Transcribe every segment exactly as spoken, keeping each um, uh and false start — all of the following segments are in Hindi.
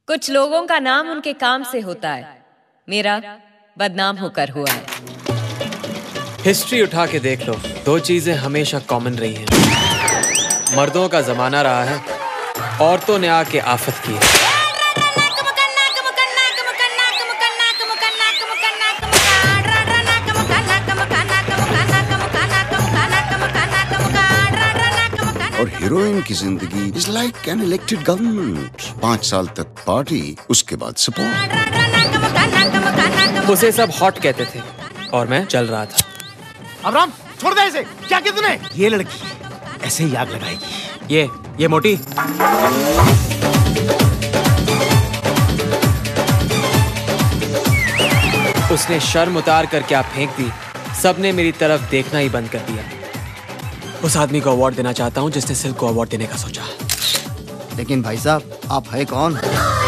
कुछ लोगों का नाम उनके काम से होता है, मेरा बदनाम होकर हुआ है। हिस्ट्री उठा के देख लो, दो चीजें हमेशा कॉमन रही हैं। मर्दों का जमाना रहा है, औरतों ने आके आफत की है। और हीरोइन की जिंदगी is like an elected government. पाँच साल तक पार्टी, उसके बाद सपोर्ट। उसे सब हॉट कहते थे और मैं चल रहा था। अमरान, छोड़ दे इसे। क्या किया तूने? ये लड़की ऐसे ही आग लगाएगी। ये ये मोटी। उसने शर्म उतार कर क्या फेंक दी। सबने मेरी तरफ देखना ही बंद कर दिया। उस आदमी को अवार्ड देना चाहता हूँ जिसने सिल्क को अवार्ड देने का सोचा। लेकिन भाई साहब, आप है कौन?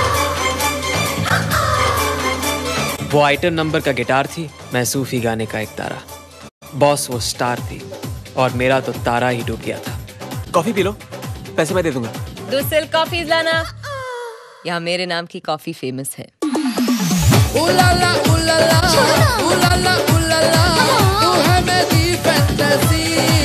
वो आइटम नंबर का गिटार थी, मैं सूफी गाने का एक तारा। बॉस वो स्टार थी और मेरा तो तारा ही डूब गया था। कॉफी पी लो, पैसे मैं दे दूंगा। दो सिल्क कॉफी लाना। यहाँ मेरे नाम की कॉफी फेमस है। उलाला उलाला उलाला उलाला, तू है मेरी फैंटेसी।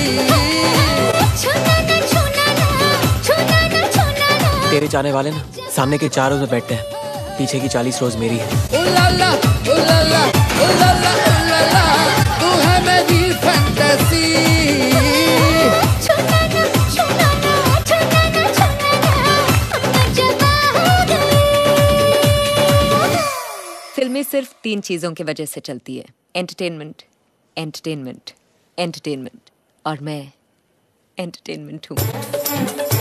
तेरे चाहने वाले ना सामने के चार रोज में बैठते हैं, पीछे की चालीस रोज मेरी है। उलाला उलाला उलाला उलाला, तू है मेरी फैंटेसी। फिल्में सिर्फ तीन चीजों की वजह से चलती है, एंटरटेनमेंट, एंटरटेनमेंट, एंटरटेनमेंट, और मैं एंटरटेनमेंट हूँ।